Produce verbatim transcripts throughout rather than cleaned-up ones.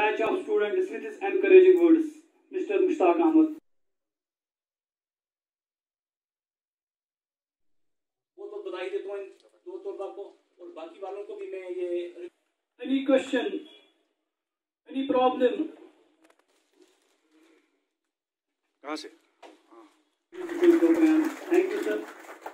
batch of students with his encouraging words. Mister Mushtaq Ahmed. वो तो बधाई देता हूँ दो तलबा को और बाकी वालों को भी मैं ये. Any question? Any problem? कहाँ से? Thank you, sir.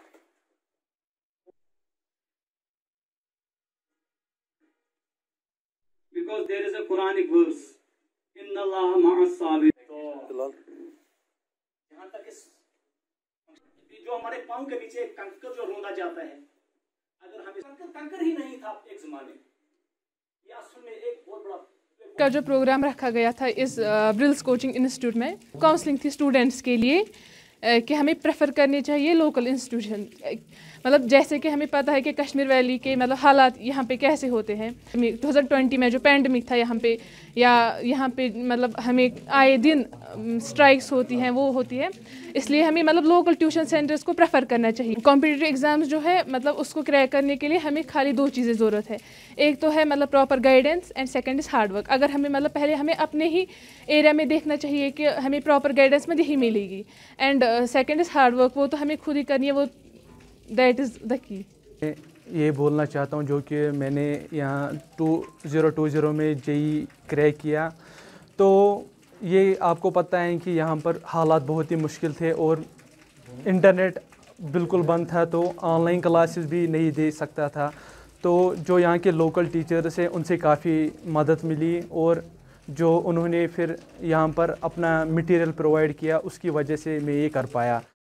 Because there is a Quranic verse, Inna Allah ma'as sabirin. तो यहाँ तक इस जो हमारे पाँव के नीचे एक कंकर जो रोंदा जाता है, अगर हमें कंकर कंकर ही नहीं था एक ज़माने, ये असल में एक बहुत बड़ा का जो प्रोग्राम रखा गया था इस ब्रिल्स कोचिंग इंस्टीट्यूट में काउंसलिंग थी स्टूडेंट्स के लिए कि हमें प्रेफर करनी चाहिए लोकल इंस्टीट्यूशन. मतलब जैसे कि हमें पता है कि कश्मीर वैली के मतलब हालात यहाँ पे कैसे होते हैं. दो हज़ार बीस में जो पैंडमिक था यहाँ पे, या यहाँ पे मतलब हमें आए दिन स्ट्राइक्स होती हैं, वो होती है, इसलिए हमें मतलब लोकल ट्यूशन सेंटर्स को प्रेफर करना चाहिए. कॉम्पिटिटिव एग्ज़ाम्स जो है मतलब उसको क्रैक करने के लिए हमें खाली दो चीज़ें ज़रूरत है. एक तो है मतलब proper guidance and second is hard work. अगर हमें मतलब पहले हमें अपने ही एरिया में देखना चाहिए कि हमें प्रॉपर गाइडेंस में यही मिलेगी, and second is hard work, वो तो हमें खुद ही करनी है, वो दैट इज़ द की. ये बोलना चाहता हूँ जो कि मैंने यहाँ टू ज़ीरो टू ज़ीरो में जेई क्रैक किया, तो ये आपको पता है कि यहाँ पर हालात बहुत ही मुश्किल थे और इंटरनेट बिल्कुल बंद था, तो ऑनलाइन क्लासेस भी नहीं दे सकता था. तो जो यहाँ के लोकल टीचर्स हैं उनसे काफ़ी मदद मिली, और जो उन्होंने फिर यहाँ पर अपना मटेरियल प्रोवाइड किया, उसकी वजह से मैं ये कर पाया.